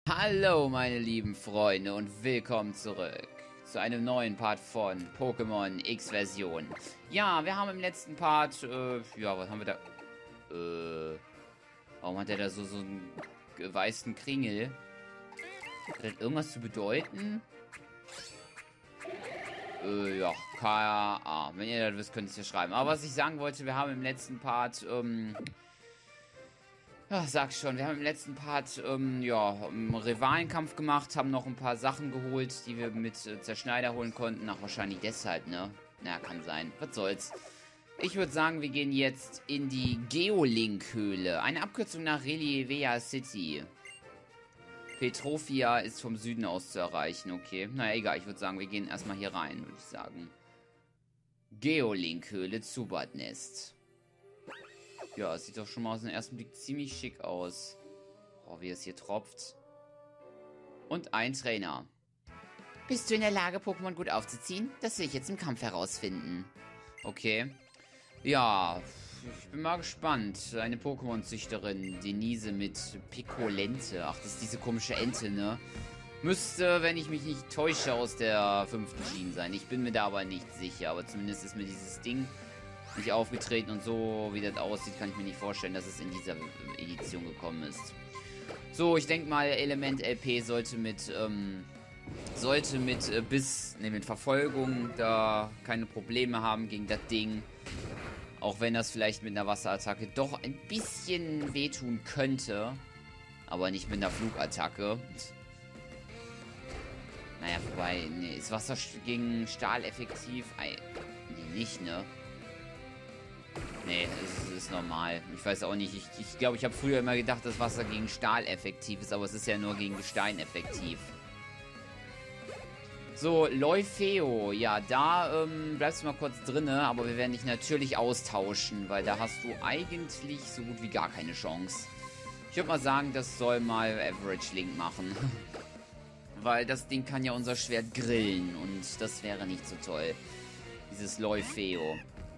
Hallo meine lieben Freunde und willkommen zurück zu einem neuen Part von Pokémon X-Version. Ja, wir haben im letzten Part, ja, was haben wir da? Warum hat er da so einen weißen Kringel? Hat das irgendwas zu bedeuten? Ja, K.A. Wenn ihr das wisst, könnt ihr es ja schreiben. Aber was ich sagen wollte, wir haben im letzten Part, ja, sag schon, wir haben im letzten Part, ja, einen Rivalenkampf gemacht, haben noch ein paar Sachen geholt, die wir mit Zerschneider holen konnten. Ach, wahrscheinlich deshalb, ne? Na, kann sein. Was soll's. Ich würde sagen, wir gehen jetzt in die Geolink-Höhle. Eine Abkürzung nach Relievea City. Petrovia ist vom Süden aus zu erreichen, okay. Naja, egal, ich würde sagen, wir gehen erstmal hier rein, würde ich sagen. Geolink-Höhle, Zubatnest. Ja, es sieht doch schon mal aus dem ersten Blick ziemlich schick aus. Oh, wie es hier tropft. Und ein Trainer. Bist du in der Lage, Pokémon gut aufzuziehen? Das will ich jetzt im Kampf herausfinden. Okay. Ja, ich bin mal gespannt. Eine Pokémon-Züchterin, Denise mit Pikolente. Ach, das ist diese komische Ente, ne? Müsste, wenn ich mich nicht täusche, aus der 5. Schiene sein. Ich bin mir da aber nicht sicher. Aber zumindest ist mir dieses Ding nicht aufgetreten. Und so, wie das aussieht, kann ich mir nicht vorstellen, dass es in dieser Edition gekommen ist. So, ich denke mal, Element LP sollte mit mit Verfolgung da keine Probleme haben gegen das Ding. Auch wenn das vielleicht mit einer Wasserattacke doch ein bisschen wehtun könnte. Aber nicht mit einer Flugattacke. Naja, wobei, nee, ist Wasser gegen Stahl effektiv? Nee, nicht, ne? Nee, es ist normal. Ich weiß auch nicht. Ich glaube, ich habe früher immer gedacht, dass Wasser gegen Stahl effektiv ist, aber es ist ja nur gegen Gestein effektiv. So, Leufeo. Ja, da bleibst du mal kurz drinne, aber wir werden dich natürlich austauschen, weil da hast du eigentlich so gut wie gar keine Chance. Ich würde mal sagen, das soll mal Average Link machen. Weil das Ding kann ja unser Schwert grillen und das wäre nicht so toll. Dieses Leufeo.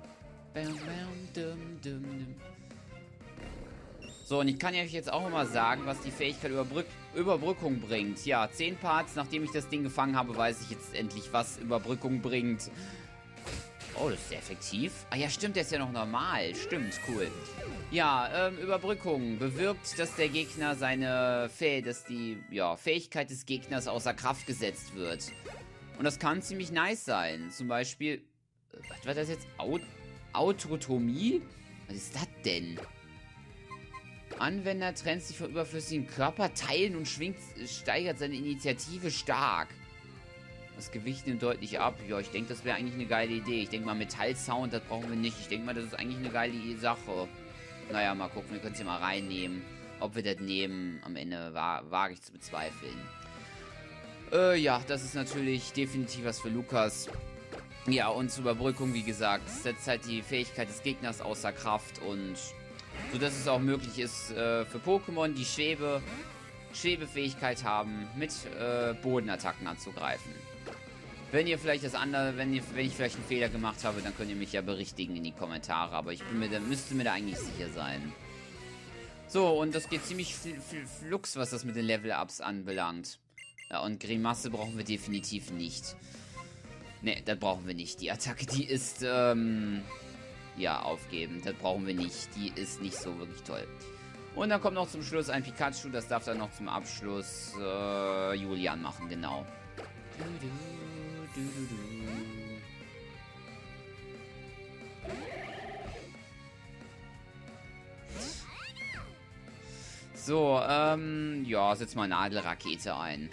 So, und ich kann ja euch jetzt auch immer sagen, was die Fähigkeit Überbrückung bringt. Ja, 10 Parts, nachdem ich das Ding gefangen habe, weiß ich jetzt endlich, was Überbrückung bringt. Oh, das ist sehr effektiv. Ah ja, stimmt, der ist ja noch normal. Stimmt, cool. Ja, Überbrückung bewirkt, dass der Gegner dass die Fähigkeit des Gegners außer Kraft gesetzt wird. Und das kann ziemlich nice sein. Zum Beispiel, was war das jetzt? Autotomie? Was ist das denn? Anwender trennt sich von überflüssigen Körperteilen und steigert seine Initiative stark. Das Gewicht nimmt deutlich ab. Ja, ich denke, das wäre eigentlich eine geile Idee. Ich denke mal, Metallsound, das brauchen wir nicht. Ich denke mal, das ist eigentlich eine geile Sache. Naja, mal gucken, wir können es ja mal reinnehmen. Ob wir das nehmen, am Ende wage ich zu bezweifeln. Ja, das ist natürlich definitiv was für Lukas. Ja, und zur Überbrückung, wie gesagt, setzt halt die Fähigkeit des Gegners außer Kraft und so dass es auch möglich ist für Pokémon, die Schwebefähigkeit haben, mit Bodenattacken anzugreifen. Wenn ich vielleicht einen Fehler gemacht habe, dann könnt ihr mich ja berichtigen in die Kommentare, aber müsste mir da eigentlich sicher sein. So, und das geht ziemlich flux, was das mit den Level-Ups anbelangt. Ja, und Grimasse brauchen wir definitiv nicht. Ne, das brauchen wir nicht. Die Attacke, die ist, ja, aufgeben. Das brauchen wir nicht. Die ist nicht so wirklich toll. Und dann kommt noch zum Schluss ein Pikachu. Das darf dann noch zum Abschluss Julian machen, genau. So, ja, setz mal Nadelrakete ein.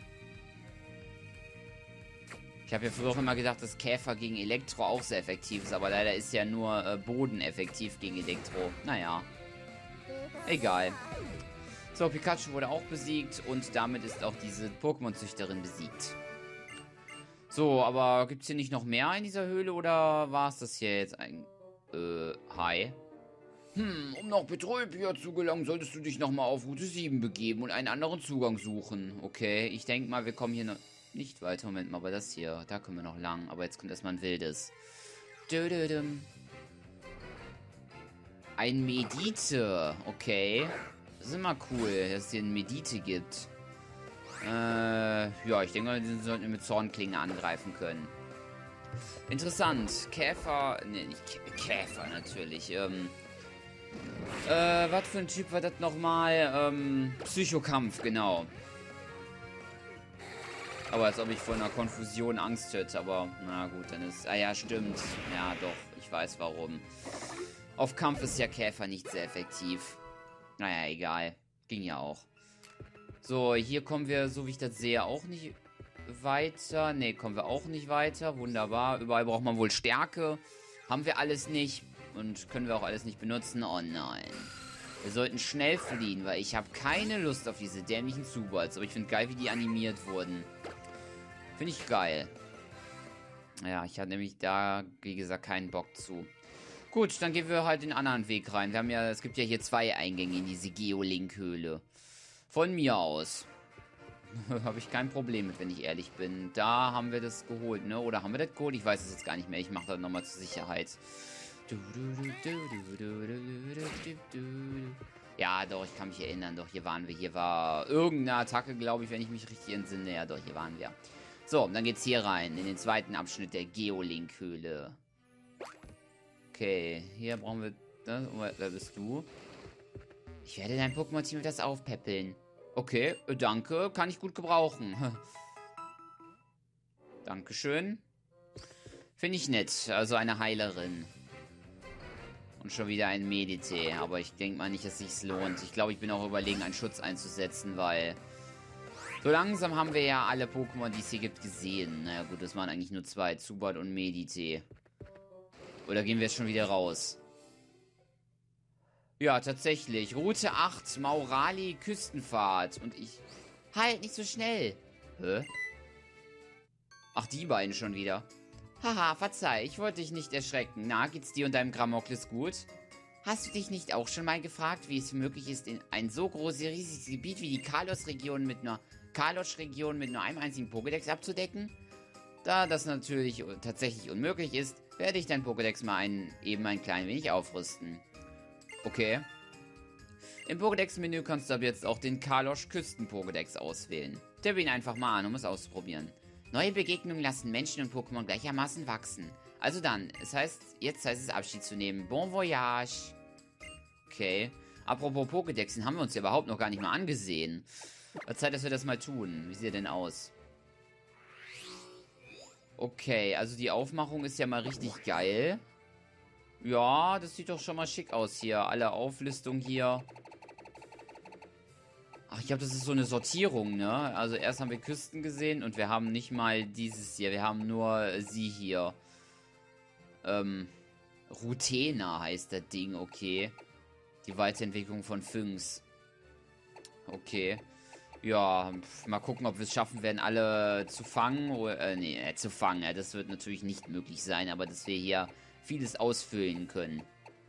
Ich habe ja früher auch immer gedacht, dass Käfer gegen Elektro auch sehr effektiv ist, aber leider ist ja nur Boden effektiv gegen Elektro. Naja. Egal. So, Pikachu wurde auch besiegt und damit ist auch diese Pokémon-Züchterin besiegt. So, aber gibt es hier nicht noch mehr in dieser Höhle oder war es das hier jetzt ein... hi? Um nach Petrovia zu gelangen, solltest du dich nochmal auf Route 7 begeben und einen anderen Zugang suchen. Okay, ich denke mal, wir kommen hier noch... Nicht weiter, Moment mal, aber das hier, da können wir noch lang. Aber jetzt kommt erstmal ein wildes. Ein Medite, okay. Das ist immer cool, dass es hier ein Medite gibt. Ja, ich denke, die sollten wir mit Zornklingen angreifen können. Interessant. Käfer. Ne, nicht Käfer natürlich. Was für ein Typ war das nochmal? Psychokampf, genau. Aber als ob ich vor einer Konfusion Angst hätte, aber na gut, dann ist... Ah ja, stimmt. Ja, doch, ich weiß warum. Auf Kampf ist ja Käfer nicht sehr effektiv. Naja, egal. Ging ja auch. So, hier kommen wir, so wie ich das sehe, auch nicht weiter. Ne, kommen wir auch nicht weiter. Wunderbar. Überall braucht man wohl Stärke. Haben wir alles nicht. Und können wir auch alles nicht benutzen. Oh nein. Wir sollten schnell fliehen, weil ich habe keine Lust auf diese dämlichen Zubats. Aber ich finde geil, wie die animiert wurden. Finde ich geil. Ja, ich hatte nämlich da, wie gesagt, keinen Bock zu. Gut, dann gehen wir halt den anderen Weg rein. Wir haben ja, es gibt ja hier 2 Eingänge in diese Geolink-Höhle. Von mir aus. Habe ich kein Problem mit, wenn ich ehrlich bin. Da haben wir das geholt, ne? Oder haben wir das geholt? Ich weiß es jetzt gar nicht mehr. Ich mache das nochmal zur Sicherheit. Ja, doch, ich kann mich erinnern. Doch, hier waren wir. Hier war irgendeine Attacke, glaube ich, wenn ich mich richtig entsinne. Ja, doch, hier waren wir. So, dann geht's hier rein. In den zweiten Abschnitt der Geolink-Höhle. Okay, hier brauchen wir... Wer bist du? Ich werde dein Pokémon-Team mit das aufpäppeln. Okay, danke. Kann ich gut gebrauchen. Dankeschön. Finde ich nett. Also eine Heilerin. Und schon wieder ein Medite. Aber ich denke mal nicht, dass es sich lohnt. Ich glaube, ich bin auch überlegen, einen Schutz einzusetzen, weil... So langsam haben wir ja alle Pokémon, die es hier gibt, gesehen. Naja gut, das waren eigentlich nur 2. Zubat und Medite. Oder gehen wir jetzt schon wieder raus? Ja, tatsächlich. Route 8, Maurali, Küstenfahrt. Und ich... Halt, nicht so schnell. Hä? Ach, die beiden schon wieder. Haha, verzeih, ich wollte dich nicht erschrecken. Na, geht's dir und deinem Gramokles gut? Hast du dich nicht auch schon mal gefragt, wie es möglich ist, in ein so großes, riesiges Gebiet wie die Kalos-Region mit nur einem einzigen Pokédex abzudecken? Da das natürlich tatsächlich unmöglich ist, werde ich dein Pokédex mal eben ein klein wenig aufrüsten. Okay. Im Pokédex-Menü kannst du ab jetzt auch den Kalos-Küsten-Pokédex auswählen. Tippe ihn einfach mal an, um es auszuprobieren. Neue Begegnungen lassen Menschen und Pokémon gleichermaßen wachsen. Also dann, jetzt heißt es Abschied zu nehmen. Bon voyage. Okay. Apropos Pokédex, den haben wir uns ja überhaupt noch gar nicht mal angesehen. Zeit, dass wir das mal tun. Wie sieht er denn aus? Okay, also die Aufmachung ist ja mal richtig geil. Ja, das sieht doch schon mal schick aus hier. Alle Auflistung hier. Ach, ich glaube, das ist so eine Sortierung, ne? Also erst haben wir Küsten gesehen und wir haben nicht mal dieses hier. Wir haben nur sie hier. Rutena heißt das Ding, okay. Die Weiterentwicklung von Phynx. Okay. Ja, mal gucken, ob wir es schaffen werden, alle zu fangen. Oder, zu fangen. Ja, das wird natürlich nicht möglich sein, aber dass wir hier vieles ausfüllen können.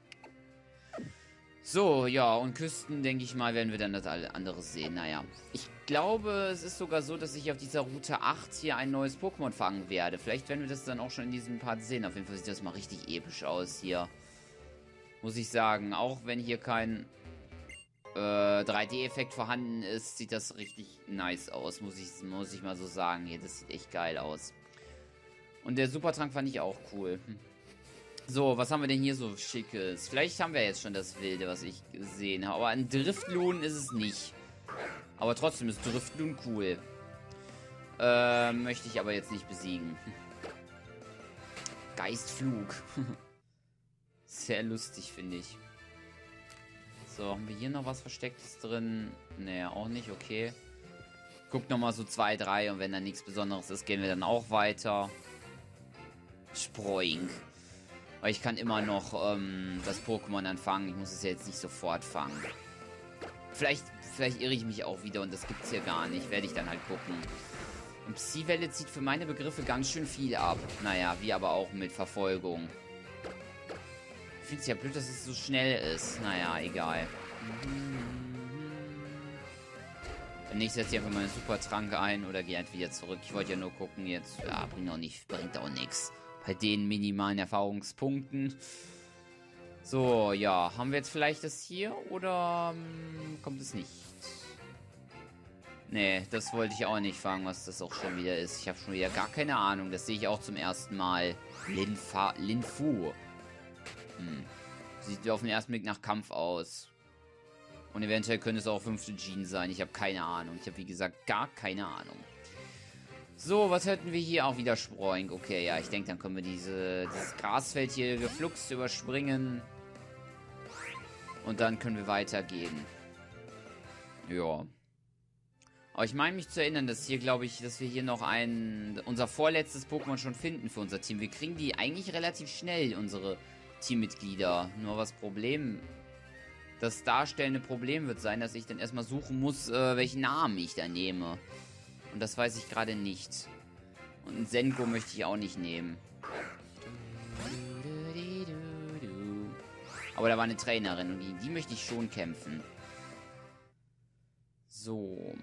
So, ja, und Küsten, denke ich mal, werden wir dann das andere sehen. Naja, ich glaube, es ist sogar so, dass ich auf dieser Route 8 hier ein neues Pokémon fangen werde. Vielleicht werden wir das dann auch schon in diesem Part sehen. Auf jeden Fall sieht das mal richtig episch aus hier. Muss ich sagen, auch wenn hier kein 3D-Effekt vorhanden ist, sieht das richtig nice aus, muss ich mal so sagen. Hier, das sieht echt geil aus. Und der Supertrank fand ich auch cool. So, was haben wir denn hier so Schickes? Vielleicht haben wir jetzt schon das Wilde, was ich gesehen habe. Aber ein Driftloon ist es nicht. Aber trotzdem ist Driftloon cool. Möchte ich aber jetzt nicht besiegen. Geistflug. Sehr lustig, finde ich. So, haben wir hier noch was Verstecktes drin? Nee, auch nicht, okay. Guck nochmal so 2, 3 und wenn da nichts Besonderes ist, gehen wir dann auch weiter. Sproing. Aber ich kann immer noch das Pokémon dann fangen. Ich muss es ja jetzt nicht sofort fangen. Vielleicht irre ich mich auch wieder und das gibt's hier gar nicht. Werde ich dann halt gucken. Und Psy-Welle zieht für meine Begriffe ganz schön viel ab. Naja, wie aber auch mit Verfolgung. Ich finde es ja blöd, dass es so schnell ist. Naja, egal. Dann setze ich einfach mal einen Supertrank ein oder gehe einfach wieder zurück. Ich wollte ja nur gucken jetzt. Ja, bringt auch nichts. Bei den minimalen Erfahrungspunkten. So, ja. Haben wir jetzt vielleicht das hier oder kommt es nicht? Nee, das wollte ich auch nicht fragen, was das auch schon wieder ist. Ich habe schon wieder gar keine Ahnung. Das sehe ich auch zum ersten Mal. Linfu. Sieht auf den ersten Blick nach Kampf aus. Und eventuell könnte es auch 5. Jean sein. Ich habe keine Ahnung. Ich habe, wie gesagt, gar keine Ahnung. So, was hätten wir hier? Auch wieder Sproink. Okay, ja, ich denke, dann können wir dieses Grasfeld hier gefluxt überspringen. Und dann können wir weitergehen. Ja. Aber ich meine mich zu erinnern, dass hier, glaube ich, dass wir hier noch unser vorletztes Pokémon schon finden für unser Team. Wir kriegen die eigentlich relativ schnell, unsere Teammitglieder. Nur das darstellende Problem wird sein, dass ich dann erstmal suchen muss, welchen Namen ich da nehme. Und das weiß ich gerade nicht. Und einen Senko möchte ich auch nicht nehmen. Aber da war eine Trainerin und die möchte ich schon kämpfen. So.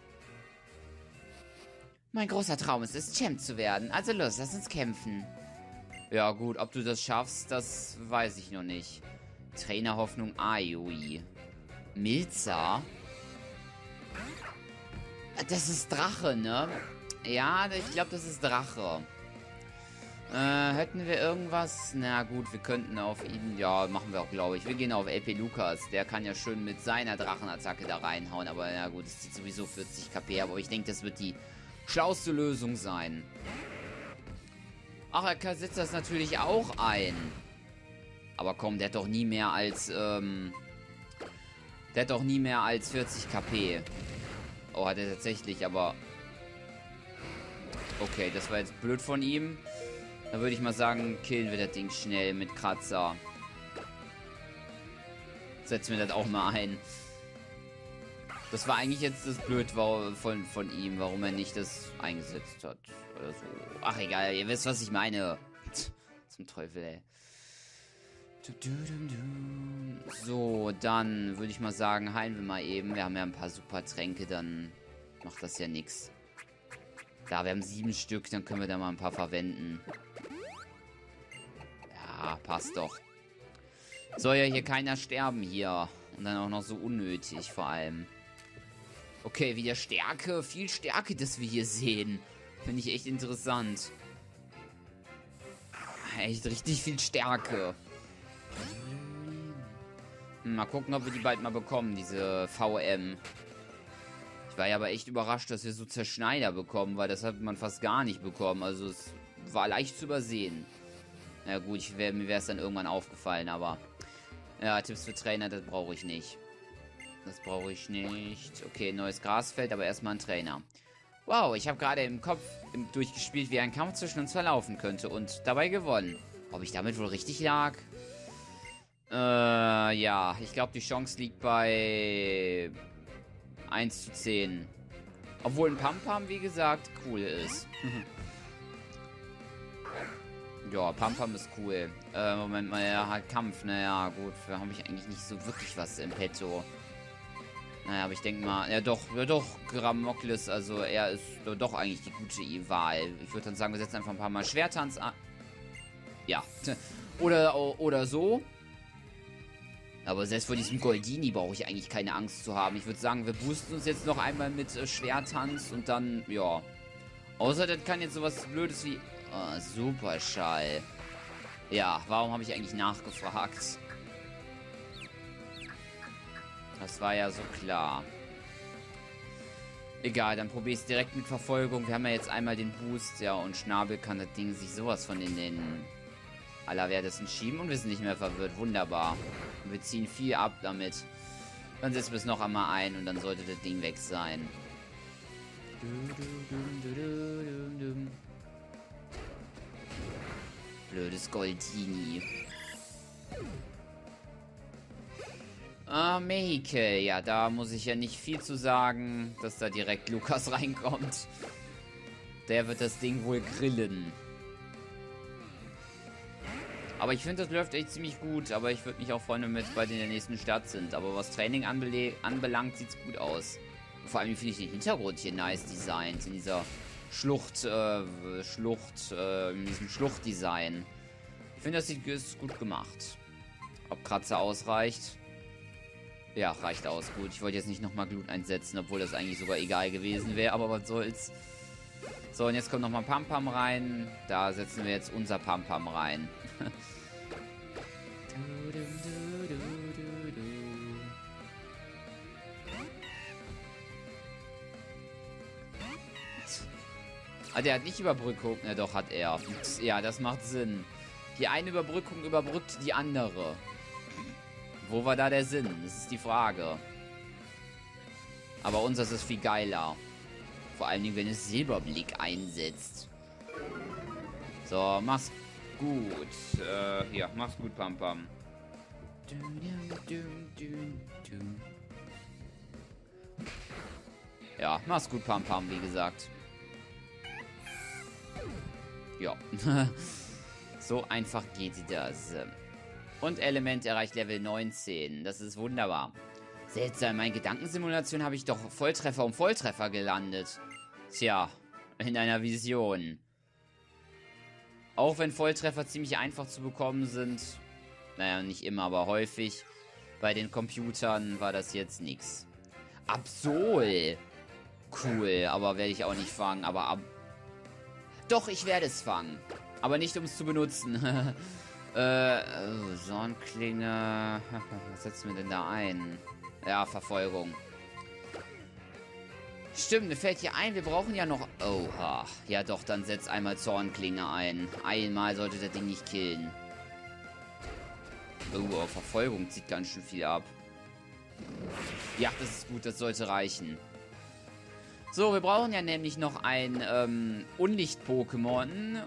Mein großer Traum ist es, Champ zu werden. Also los, lass uns kämpfen. Ja gut, ob du das schaffst, das weiß ich noch nicht. Trainerhoffnung Ayui. Milza? Das ist Drache, ne? Ja, ich glaube, das ist Drache. Hätten wir irgendwas? Na gut, wir könnten auf ihn... Ja, machen wir auch, glaube ich. Wir gehen auf LP Lukas. Der kann ja schön mit seiner Drachenattacke da reinhauen. Aber ja gut, es zieht sowieso 40 KP. Aber ich denke, das wird die schlauste Lösung sein. Ach, er setzt das natürlich auch ein. Aber komm, der hat doch nie mehr als... Der hat doch nie mehr als 40 KP. Oh, hat er tatsächlich, aber... Okay, das war jetzt blöd von ihm. Dann würde ich mal sagen, killen wir das Ding schnell mit Kratzer. Setzen wir das auch mal ein. Das war eigentlich jetzt das Blöd von ihm, warum er nicht das eingesetzt hat. Oder so. Ach egal, ihr wisst, was ich meine. Zum Teufel, ey. So, dann würde ich mal sagen, heilen wir mal eben. Wir haben ja ein paar super Tränke, dann macht das ja nichts. Da, wir haben 7 Stück, dann können wir da mal ein paar verwenden. Ja, passt doch. Soll ja hier keiner sterben hier. Und dann auch noch so unnötig vor allem. Okay, wieder Stärke. Viel Stärke, das wir hier sehen. Finde ich echt interessant. Echt richtig viel Stärke. Mal gucken, ob wir die bald mal bekommen, diese VM. Ich war ja aber echt überrascht, dass wir so Zerschneider bekommen, weil das hat man fast gar nicht bekommen. Also es war leicht zu übersehen. Na gut, mir wäre es dann irgendwann aufgefallen, aber... Ja, Tipps für Trainer, das brauche ich nicht. Das brauche ich nicht. Okay, neues Grasfeld, aber erstmal ein Trainer. Wow, ich habe gerade im Kopf durchgespielt, wie ein Kampf zwischen uns verlaufen könnte und dabei gewonnen. Ob ich damit wohl richtig lag? Ja, ich glaube, die Chance liegt bei 1:10. Obwohl ein Pam-Pam, wie gesagt, cool ist. Ja, Pam-Pam ist cool. Moment mal, ja, halt Kampf. Naja, gut, da habe ich eigentlich nicht so wirklich was im Petto. Naja, aber ich denke mal, ja doch, Gramoklis, also er ist doch eigentlich die gute Wahl. Ich würde dann sagen, wir setzen einfach ein paar Mal Schwertanz an. Ja, oder so. Aber selbst vor diesem Goldini brauche ich eigentlich keine Angst zu haben. Ich würde sagen, wir boosten uns jetzt noch einmal mit Schwertanz und dann, ja. Außer das kann jetzt sowas Blödes wie... Oh, Superschall. Ja, warum habe ich eigentlich nachgefragt? Das war ja so klar. Egal, dann probiere ich es direkt mit Verfolgung. Wir haben ja jetzt einmal den Boost, ja, und Schnabel kann das Ding sich sowas von in den Allerwertesten schieben und wir sind nicht mehr verwirrt. Wunderbar. Und wir ziehen viel ab damit. Dann setzen wir es noch einmal ein und dann sollte das Ding weg sein. Blödes Goldini. Mehike. Ja, da muss ich ja nicht viel zu sagen, dass da direkt Lukas reinkommt. Der wird das Ding wohl grillen. Aber ich finde, das läuft echt ziemlich gut. Aber ich würde mich auch freuen, wenn wir jetzt bald in der nächsten Stadt sind. Aber was Training anbelangt, sieht es gut aus. Und vor allem finde ich den Hintergrund hier nice designt. In dieser in diesem Schluchtdesign. Ich finde, das ist gut gemacht. Ob Kratzer ausreicht? Ja, reicht aus. Gut, ich wollte jetzt nicht nochmal Glut einsetzen, obwohl das eigentlich sogar egal gewesen wäre, aber was soll's. So, und jetzt kommt nochmal Pam-Pam rein. Da setzen wir jetzt unser Pam-Pam rein. Ah, der hat nicht Überbrückung. Na doch, hat er. Ja, das macht Sinn. Die eine Überbrückung überbrückt die andere. Wo war da der Sinn? Das ist die Frage. Aber unseres ist viel geiler. Vor allen Dingen, wenn es Silberblick einsetzt. So, mach's gut. Ja, mach's gut, Pam Pam. Ja, mach's gut, Pam Pam, wie gesagt. Ja. So einfach geht das. Und Element erreicht Level 19. Das ist wunderbar. Seltsam, in meiner Gedankensimulation habe ich doch Volltreffer um Volltreffer gelandet. Tja, in einer Vision. Auch wenn Volltreffer ziemlich einfach zu bekommen sind. Naja, nicht immer, aber häufig. Bei den Computern war das jetzt nix. Absol. Cool, aber werde ich auch nicht fangen. Aber doch, ich werde es fangen. Aber nicht, um es zu benutzen. Sornklinge. Was setzen wir denn da ein? Ja, Verfolgung. Stimmt, mir fällt hier ein, wir brauchen ja noch... Oha. Ja doch, dann setz einmal Zornklinge ein. Einmal sollte das Ding nicht killen. Oh, Verfolgung zieht ganz schön viel ab. Ja, das ist gut, das sollte reichen. So, wir brauchen ja nämlich noch ein Unlicht-Pokémon,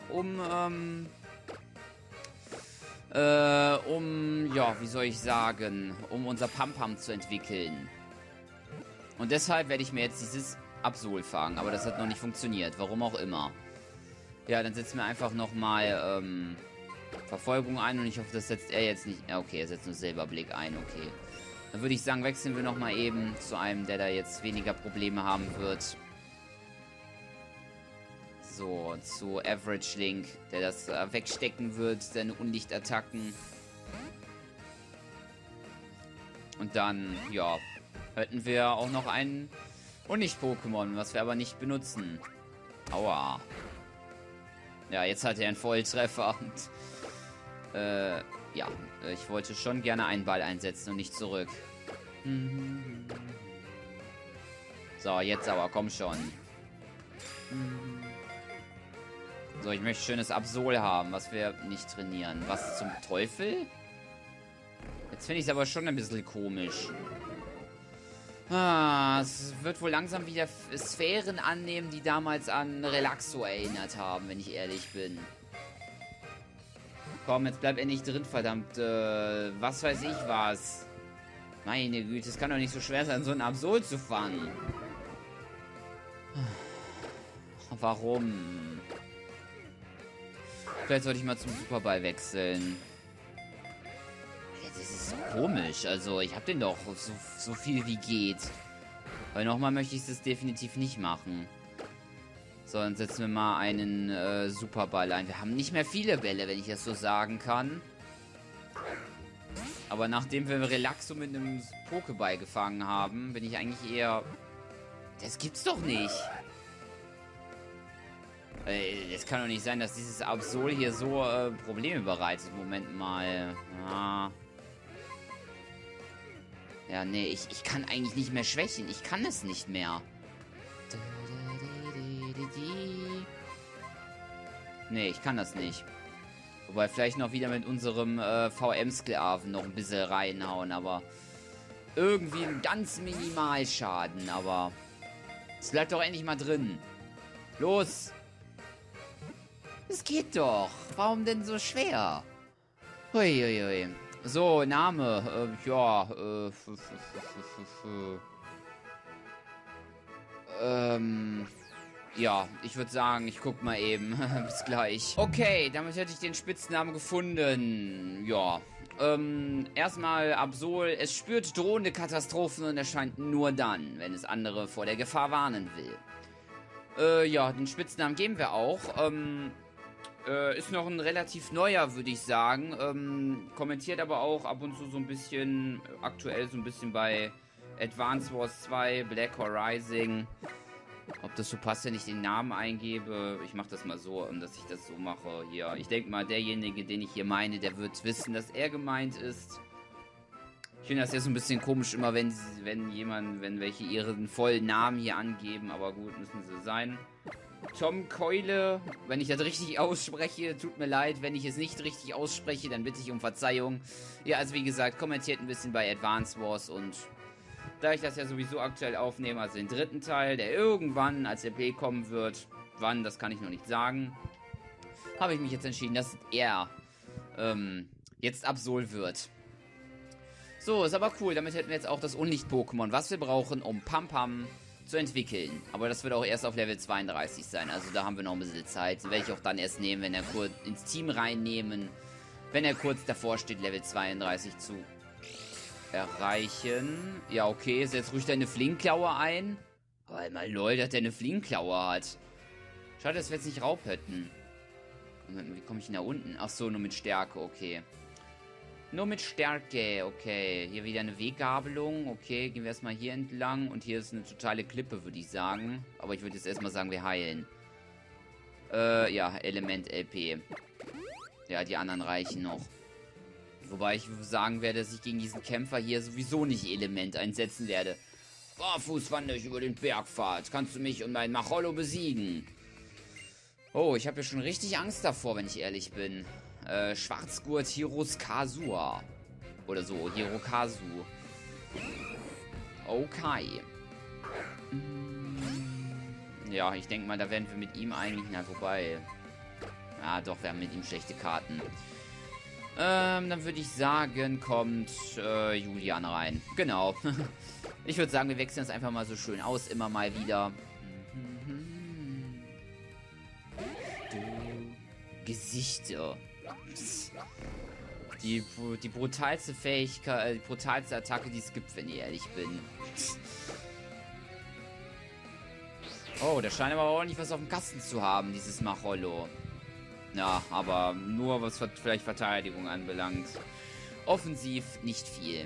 ja, wie soll ich sagen, um unser Pam-Pam zu entwickeln. Und deshalb werde ich mir jetzt dieses Absol fangen, aber das hat noch nicht funktioniert, warum auch immer. Ja, dann setzen wir einfach nochmal Verfolgung ein und ich hoffe, das setzt er jetzt nicht... Ja, okay, er setzt nur Silberblick ein, okay. Dann würde ich sagen, wechseln wir nochmal eben zu einem, der da jetzt weniger Probleme haben wird. So, zu Average Link, der das wegstecken wird, seine Unlichtattacken. Und dann, ja, hätten wir auch noch ein Unlicht-Pokémon, was wir aber nicht benutzen. Aua. Ja, jetzt hat er einen Volltreffer und, ja, ich wollte schon gerne einen Ball einsetzen und nicht zurück. So, jetzt aber, komm schon. So, ich möchte schönes Absol haben, was wir nicht trainieren. Was zum Teufel? Jetzt finde ich es aber schon ein bisschen komisch. Ah, es wird wohl langsam wieder Sphären annehmen, die damals an Relaxo erinnert haben, wenn ich ehrlich bin. Komm, jetzt bleib endlich drin, verdammt. Was weiß ich was. Meine Güte, es kann doch nicht so schwer sein, so ein Absol zu fangen. Warum? Vielleicht sollte ich mal zum Superball wechseln. Ja, das ist so komisch. Also, ich habe den doch so viel wie geht. Weil nochmal möchte ich es definitiv nicht machen. So, dann setzen wir mal einen Superball ein. Wir haben nicht mehr viele Bälle, wenn ich das so sagen kann. Aber nachdem wir Relaxo mit einem Pokéball gefangen haben, bin ich eigentlich eher... Das gibt's doch nicht. Es kann doch nicht sein, dass dieses Absol hier so Probleme bereitet. Moment mal. Ja, nee, ich kann eigentlich nicht mehr schwächen. Ich kann es nicht mehr. Nee, ich kann das nicht. Wobei vielleicht noch wieder mit unserem VM-Sklaven noch ein bisschen reinhauen, aber irgendwie ein ganz Minimalschaden, aber es bleibt doch endlich mal drin. Los! Es geht doch. Warum denn so schwer? Huiuiui. So, Name. Ja, ich würde sagen, ich guck mal eben. Bis gleich. Okay, damit hätte ich den Spitznamen gefunden. Ja. Erstmal Absol. Es spürt drohende Katastrophen und erscheint nur dann, wenn es andere vor der Gefahr warnen will. Ja, den Spitznamen geben wir auch. Ist noch ein relativ neuer, würde ich sagen. Kommentiert aber auch ab und zu so ein bisschen, aktuell so ein bisschen bei Advance Wars 2, Black Rising. Ob das so passt, wenn ich den Namen eingebe. Ich mache das mal so, dass ich das so mache hier. Ich denke mal, derjenige, den ich hier meine, der wird wissen, dass er gemeint ist. Ich finde das ja so ein bisschen komisch immer, wenn welche ihren vollen Namen hier angeben. Aber gut, müssen sie sein. Tom Keule, wenn ich das richtig ausspreche, tut mir leid. Wenn ich es nicht richtig ausspreche, dann bitte ich um Verzeihung. Ja, also wie gesagt, kommentiert ein bisschen bei Advance Wars und da ich das ja sowieso aktuell aufnehme, also den dritten Teil, der irgendwann als LP kommen wird, wann, das kann ich noch nicht sagen, habe ich mich jetzt entschieden, dass er jetzt Absol wird. So, ist aber cool. Damit hätten wir jetzt auch das Unlicht-Pokémon, was wir brauchen, um Pam-Pam zu entwickeln. Aber das wird auch erst auf Level 32 sein. Also da haben wir noch ein bisschen Zeit. Den werde ich auch dann erst nehmen, wenn er kurz ins Team reinnehmen. Wenn er kurz davor steht, Level 32 zu erreichen. Ja, okay. Setz ruhig deine Flinkklaue ein. Aber mal lol, dass der eine Flinkklaue hat. Schade, dass wir jetzt nicht Raub hätten. Wie komme ich denn da unten? Ach so, nur mit Stärke, okay. Nur mit Stärke, okay. Hier wieder eine Weggabelung, okay. Gehen wir erstmal hier entlang. Und hier ist eine totale Klippe, würde ich sagen. Aber ich würde jetzt erstmal sagen, wir heilen. Ja, Element LP. Ja, die anderen reichen noch. Wobei ich sagen werde, dass ich gegen diesen Kämpfer hier sowieso nicht Element einsetzen werde. Barfuß wandere ich über den Bergpfad. Kannst du mich und mein Machollo besiegen? Oh, ich habe ja schon richtig Angst davor, wenn ich ehrlich bin. Schwarzgurt Hirokazua. Oder so, Hirokazu. Okay. Ja, ich denke mal, da werden wir mit ihm eigentlich... Na, wobei... Ja, doch, wir haben mit ihm schlechte Karten. Dann würde ich sagen, kommt Julian rein. Genau. Ich würde sagen, wir wechseln es einfach mal so schön aus, immer mal wieder. Gesichter. Die brutalste Fähigkeit, die brutalste Attacke, die es gibt, wenn ich ehrlich bin. Oh, der scheint aber auch nicht was auf dem Kasten zu haben, dieses Machollo. Ja, aber nur was vielleicht Verteidigung anbelangt. Offensiv nicht viel.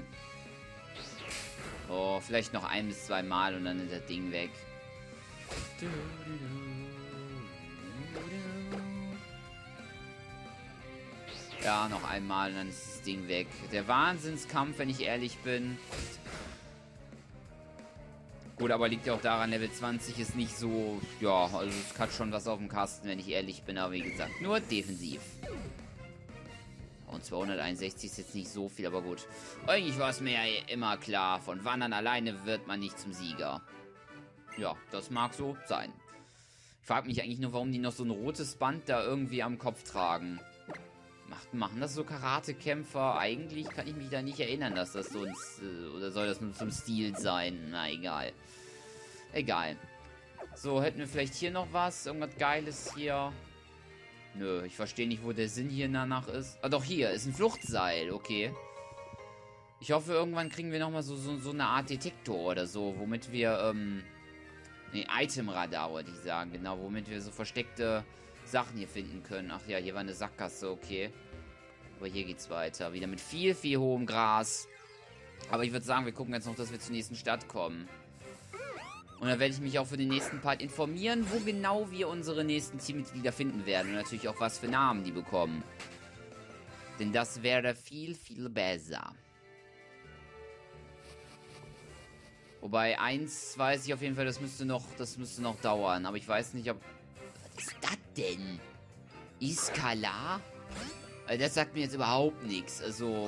Oh, vielleicht noch 1 bis 2 Mal und dann ist das Ding weg. Ja, noch einmal und dann ist das Ding weg. Der Wahnsinnskampf, wenn ich ehrlich bin. Gut, aber liegt ja auch daran, Level 20 ist nicht so... Ja, also es hat schon was auf dem Kasten, wenn ich ehrlich bin. Aber wie gesagt, nur defensiv. Und 261 ist jetzt nicht so viel, aber gut. Eigentlich war es mir ja immer klar, von Wandern alleine wird man nicht zum Sieger. Ja, das mag so sein. Ich frage mich eigentlich nur, warum die noch so ein rotes Band da irgendwie am Kopf tragen. Machen das so Karatekämpfer? Eigentlich kann ich mich da nicht erinnern, dass das so oder soll das nur zum Stil sein? Na, egal. Egal. So, hätten wir vielleicht hier noch was? Irgendwas Geiles hier? Nö, ich verstehe nicht, wo der Sinn hier danach ist. Ah, doch, hier ist ein Fluchtseil. Okay. Ich hoffe, irgendwann kriegen wir nochmal so eine Art Detektor oder so, womit wir, ne, Itemradar, wollte ich sagen. Genau, womit wir so versteckte Sachen hier finden können. Ach ja, hier war eine Sackgasse, okay. Aber hier geht's weiter. Wieder mit viel, viel hohem Gras. Aber ich würde sagen, wir gucken jetzt noch, dass wir zur nächsten Stadt kommen. Und dann werde ich mich auch für den nächsten Part informieren, wo genau wir unsere nächsten Teammitglieder finden werden. Und natürlich auch, was für Namen die bekommen. Denn das wäre viel, viel besser. Wobei, eins weiß ich auf jeden Fall, das müsste noch dauern. Aber ich weiß nicht, ob... Was ist das denn? Iskala? Also das sagt mir jetzt überhaupt nichts. Also...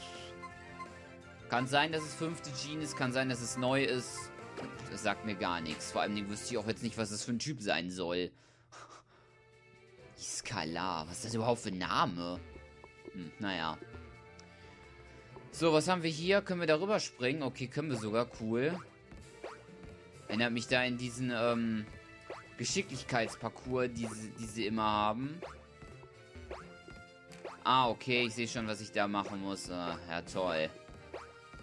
Kann sein, dass es 5. Gene ist. Kann sein, dass es neu ist. Das sagt mir gar nichts. Vor allem wüsste ich auch jetzt nicht, was das für ein Typ sein soll. Iskala. Was ist das überhaupt für ein Name? Naja. So, was haben wir hier? Können wir darüber springen? Okay, können wir sogar. Cool. Erinnert mich da in diesen, Geschicklichkeitsparcours, die sie immer haben. Ah, okay. Ich sehe schon, was ich da machen muss. Ah, ja, toll.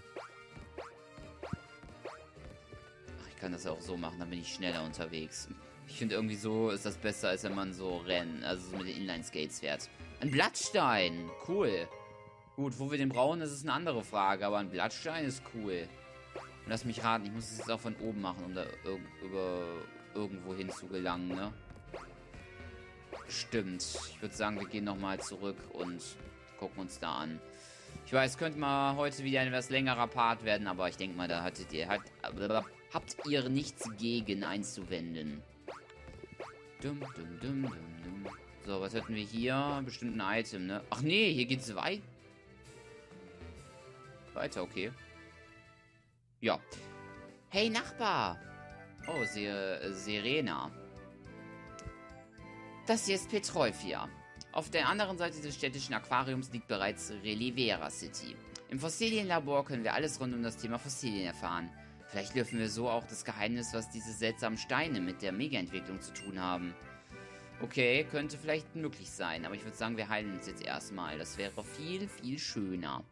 Ach, ich kann das auch so machen, dann bin ich schneller unterwegs. Ich finde irgendwie so ist das besser, als wenn man so rennt, also so mit den Inline-Skates fährt. Ein Blattstein, cool. Gut, wo wir den brauchen, das ist eine andere Frage, aber ein Blattstein ist cool. Und lass mich raten, ich muss es jetzt auch von oben machen, um da irgendwo hin zu gelangen, ne? Stimmt. Ich würde sagen, wir gehen nochmal zurück und gucken uns da an. Ich weiß, könnte mal heute wieder ein etwas längerer Part werden, aber ich denke mal, da habt ihr nichts gegen einzuwenden. So, was hätten wir hier? Bestimmt ein Item, ne? Ach nee, hier geht's weiter, okay. Ja. Hey, Nachbar! Oh, Serena. Das hier ist Petroifia. Auf der anderen Seite des städtischen Aquariums liegt bereits Relivera City. Im Fossilienlabor können wir alles rund um das Thema Fossilien erfahren. Vielleicht dürfen wir so auch das Geheimnis, was diese seltsamen Steine mit der Mega-Entwicklung zu tun haben. Okay, könnte vielleicht möglich sein, aber ich würde sagen, wir heilen uns jetzt erstmal. Das wäre viel, viel schöner.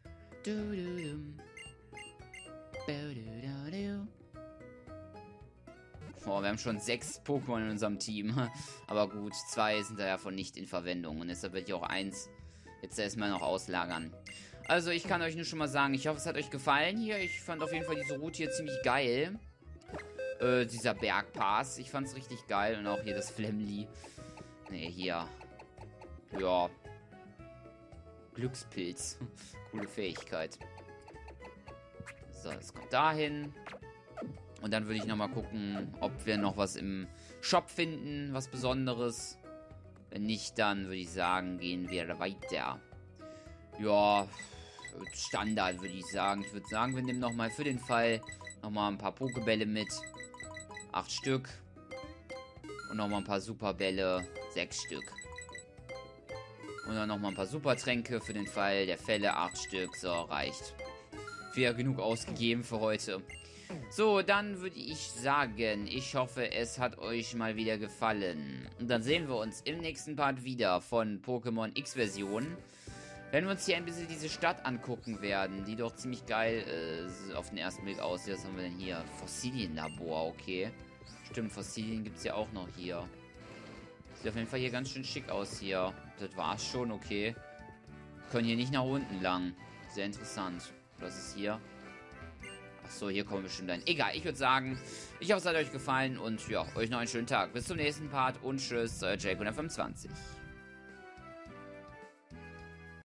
Oh, wir haben schon 6 Pokémon in unserem Team. Aber gut, 2 sind da davon nicht in Verwendung. Und deshalb werde ich auch 1 jetzt erstmal noch auslagern. Also, ich kann euch nur schon mal sagen, ich hoffe, es hat euch gefallen hier. Ich fand auf jeden Fall diese Route hier ziemlich geil. Dieser Bergpass. Ich fand es richtig geil. Und auch hier das Flemly. Ne, hier. Ja. Glückspilz. Coole Fähigkeit. So, das kommt dahin. Und dann würde ich nochmal gucken, ob wir noch was im Shop finden, was Besonderes. Wenn nicht, dann würde ich sagen, gehen wir weiter. Ja, Standard würde ich sagen. Ich würde sagen, wir nehmen nochmal für den Fall nochmal ein paar Pokebälle mit. 8 Stück. Und nochmal ein paar Superbälle. 6 Stück. Und dann nochmal ein paar Supertränke für den Fall der Fälle. 8 Stück. So, reicht. Wir genug ausgegeben für heute. So, dann würde ich sagen, ich hoffe, es hat euch mal wieder gefallen. Und dann sehen wir uns im nächsten Part wieder von Pokémon X-Version. Wenn wir uns hier ein bisschen diese Stadt angucken werden, die doch ziemlich geil auf den ersten Blick aussieht. Was haben wir denn hier? Fossilienlabor, okay. Stimmt, Fossilien gibt es ja auch noch hier. Sieht auf jeden Fall hier ganz schön schick aus hier. Das war's schon, okay. Können hier nicht nach unten lang. Sehr interessant. Was ist hier? Achso, hier kommen wir bestimmt ein. Egal, ich würde sagen, ich hoffe, es hat euch gefallen und ja, euch noch einen schönen Tag. Bis zum nächsten Part und tschüss, euer Jake125.